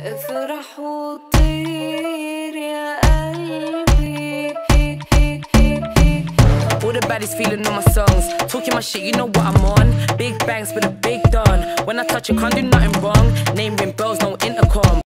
افرح وطير يا قلبي. All the baddies feeling on my songs, talking my shit, you know what I'm on. Big bangs with a big done. When I touch it, can't do nothing wrong. Name ring bells, no intercom.